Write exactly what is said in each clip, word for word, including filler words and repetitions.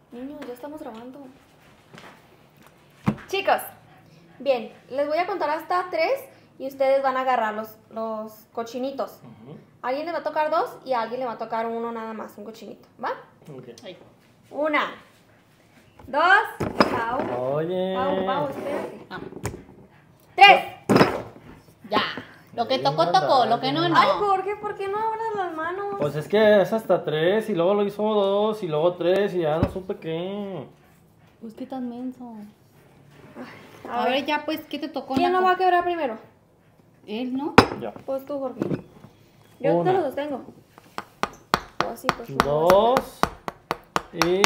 Niños, ya estamos grabando. Chicos, bien, les voy a contar hasta tres y ustedes van a agarrar los, los cochinitos. Uh-huh. A alguien le va a tocar dos y a alguien le va a tocar uno nada más, un cochinito, ¿va? Okay. Ahí. Una, dos, Pau. Oye. Pau, Pau, espérate. Ah. Tres. Ya. Lo que tocó, tocó. Lo que no, no. Ay, Jorge, ¿por qué no abras las manos? Pues es que es hasta tres y luego lo hizo dos y luego tres y ya no supe qué. Pues qué tan menso. Ay, a, a ver, ver, ya pues, ¿qué te tocó? ¿Quién lo va a quebrar primero? Él, ¿no? Ya. Pues tú, Jorge. Yo Una. te lo sostengo. O así, pues. Dos. Y...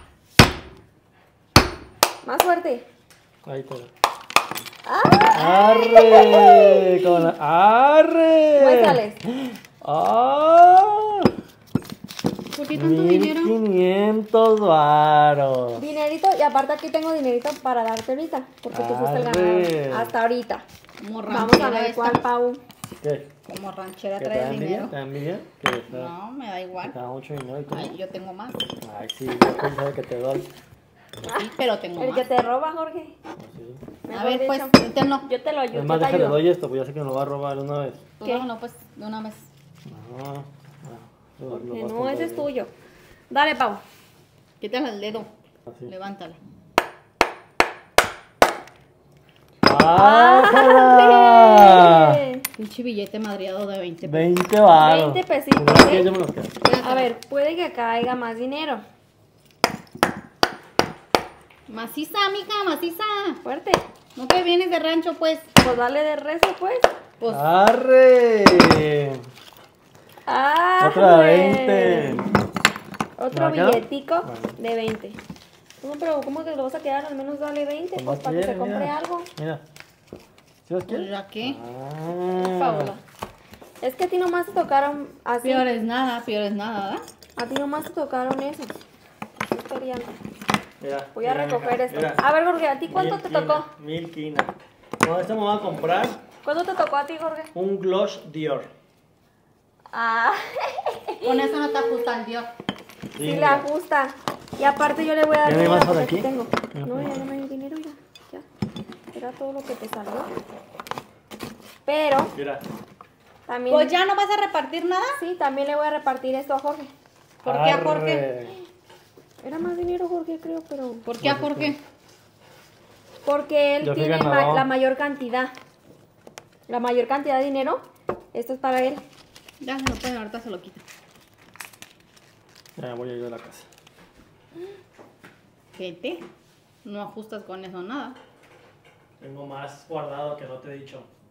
Más fuerte. Ahí te va. ¡Ah! ¡Arre! Con la... ¡Arre! Muéstrales. ¡Ah! ¿Por qué tanto mil dinero? quinientos varos. Dinerito, y aparte aquí tengo dinerito para darte ahorita, porque tú fuiste el Arre. ganador. Hasta ahorita. Como Vamos a ver esta. cuál, Pau. ¿Qué? Como ranchera ¿Qué te trae da envidia? dinero. ¿Te da envidia? ¿Qué? ¿Te da- No, me da igual. te da mucho dinero y tú? Ay, yo tengo más. Ay, sí, yo pensaba que te doy. Sí, pero tengo El más. que te roba, Jorge. Oh, sí. A Mejor ver, pues, dicho. étenlo. Yo te lo ayudo. Es más, yo te déjale ayudo. doy esto, pues ya sé que me lo va a robar una vez. Tú ¿Qué? dámelo, pues, de una vez. No, no, lo- lo Que vas a no, comprar ese es bien. tuyo. Dale, Pau. Quítale el dedo. Así. Levántale. ¡Ah! ¡Ándale! Pinche billete madreado de veinte. veinte varos. veinte pesitos, Si no los ¿eh? quieres, yo me los quedo. A ver, puede que caiga más dinero. Maciza, mija, maciza. Fuerte. No que vienes de rancho, pues. Pues dale de rezo, pues. Pues, ¡Arre! ¡Ah! Otra veinte. Otro ¿Me va a quedar? billetico Bueno. de veinte. No, pero ¿cómo te lo vas a quedar? Al menos dale veinte, Pues pues, no para que se quiere, compre mira. algo. Mira. ¿Sí los pues quieres? ya qué. Ah. Paula. Es que a ti nomás te tocaron así. Peor es nada, peor es nada, ¿verdad? A ti nomás te tocaron esos. Así querían. Mira, Voy a mira, recoger mija, esto. mira. A ver, Jorge, ¿a ti cuánto Mil te quina, tocó? Mil quina. No, este me voy a comprar ¿Cuánto te tocó a ti, Jorge? un Gloss Dior. Ah, Con eso no te ajusta el Dios. sí mira. le ajusta. Y aparte yo le voy a dar ¿Ya no hay dinero más por porque aquí? tengo. No. No, ya no hay dinero, ya. Ya. Era todo lo que te salió. Pero Mira. también. Pues ya no vas a repartir nada. Sí, también le voy a repartir esto a Jorge. ¿Por qué a Arre. Jorge? Era más dinero, Jorge, creo, pero. ¿Por qué a Jorge? Porque él Yo fui tiene ma- ganador. la mayor cantidad. La mayor cantidad de dinero. Esto es para él. Ya se lo pueden, ahorita se lo quita. Ya voy a ir a la casa. Vete. No ajustas con eso nada. Tengo más guardado que no te he dicho.